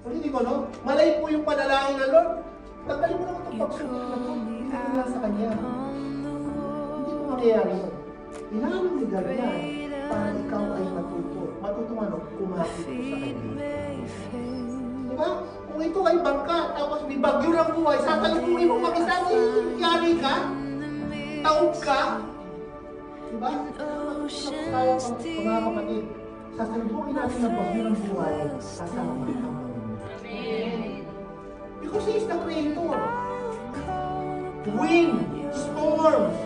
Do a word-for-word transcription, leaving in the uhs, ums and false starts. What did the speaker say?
Hindi ko, no? Malay po yung panalangin ng Lord. Tanggalin mo naman itong pagsubok na ito. Hindi ko lang sa Kanya. Hindi po mangyayari yun. Kailangan ni God yan para ikaw ay matuto. Matuto ano? Kumapit ko sa Kanya. Diba? Kung ito ay bangka, tapos may bagyo ng buhay, sasalubungin mo mag-isa, yari ka? Taog ka? Diba? Tayo, mga kapatid, sasalubungin natin ang bagyo ng buhay, kasama ka. Because He is the Creator. Wind, storm,